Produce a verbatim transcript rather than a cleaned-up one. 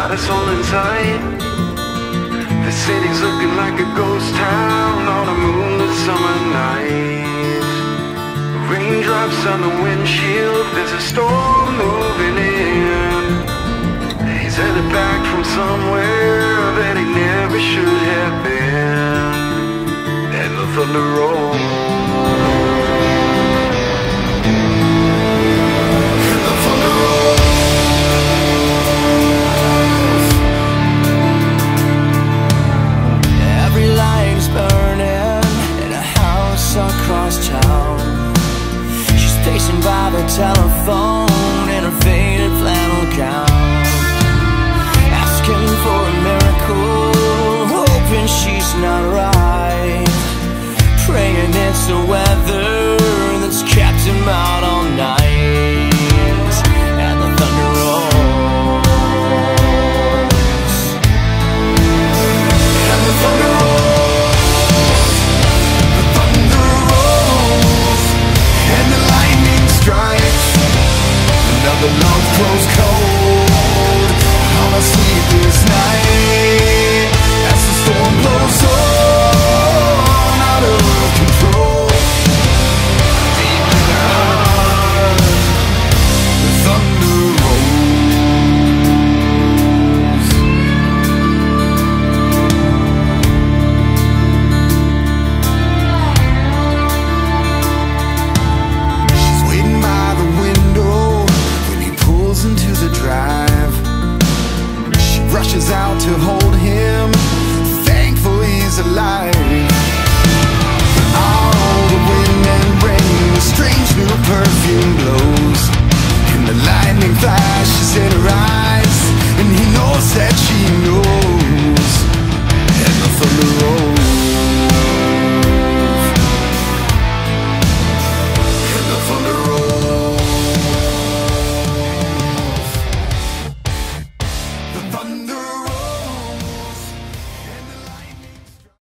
got us all inside. The city's looking like a ghost town on a moonlit summer night. Raindrops on the windshield, there's a storm moving in. He's headed back from somewhere that he never should have been. And the thunder rolls. Pacing by the telephone in her faded flannel gown, asking for a miracle, hoping she's not right, praying it's the weather that's kept him out all night. And the thunder rolls, and the thunder rolls, the thunder rolls, and the lightning strikes. Another love grows cold on a sleepless night as the storm blows on out of control. Deep in the heart, the thunder rushes out to hold him, thankful he's alive.